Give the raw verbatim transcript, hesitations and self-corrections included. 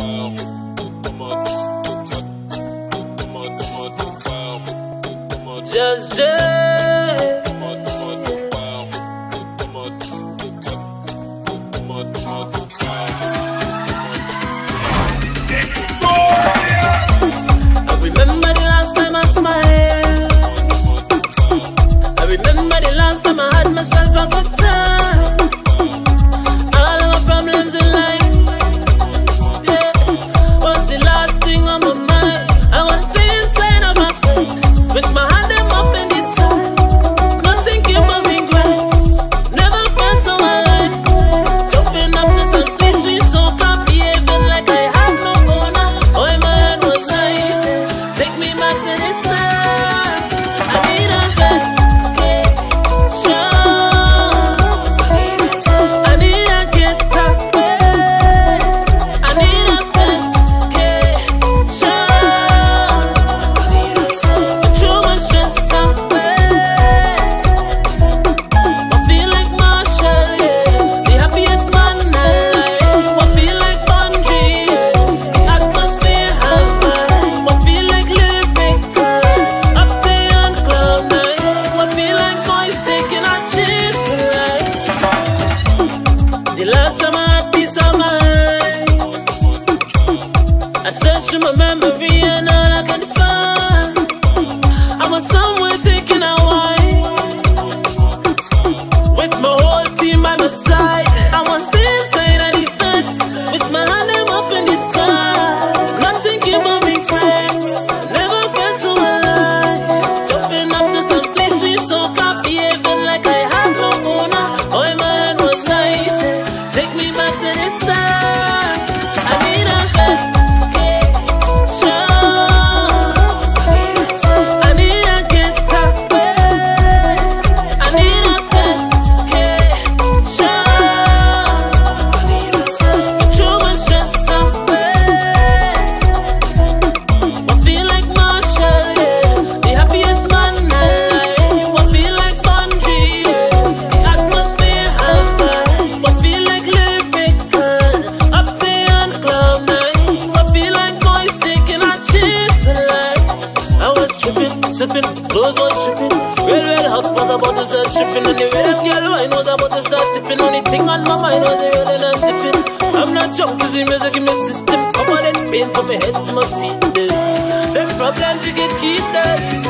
Just Jay. I remember the last time I smiled. I remember the last time I had myself a good time. All of my problems in life, yeah, was the last thing on my mind. I was the inside of my face with my hand up in the sky, not thinking about regrets. Never felt so alive, jumping up to some sweet, sweet soca, behaving like I had no owner. Oh, my hand was nice, take me back to this time. I need a vacation, I need a get away, I need a vacation, to throw my stress away. I feel like Marshall, yeah, the happiest man alive. I feel like Bungie, yeah, the atmosphere high vibe. I feel like lyrical, up there on cloud nine. I feel like boys taking a chance to life. The last time I had peace of mind, I searched through my memory and all I can find, I was somewhere taking a wine with my whole team by my side. I was inside of the fence with my hand up in the sky, not thinking about regrets. Never felt so alive, jumping up to some sweet, sweet soca, behaving like I had no owner. Oh, my hand was nice, take me back to this time. I need a vacation, I need a get away, I need a vacation, to throw my stress away. I feel like Marshall, yeah, the happiest man alive. I feel like Bungie, yeah, the atmosphere high vibe. I feel like lyrical, up there on cloud nine. I feel like boys taking a chance to life. I was tripping, sipping, clothes was tripping. Real, real hot was about to start tripping. And the rhythm girl wine was about to start tipping. Only thing on my mind was the rolling and dipping. I'm not drunk, cause the music in my system. Come on and pain from my head to my feet. The problems you get keep that.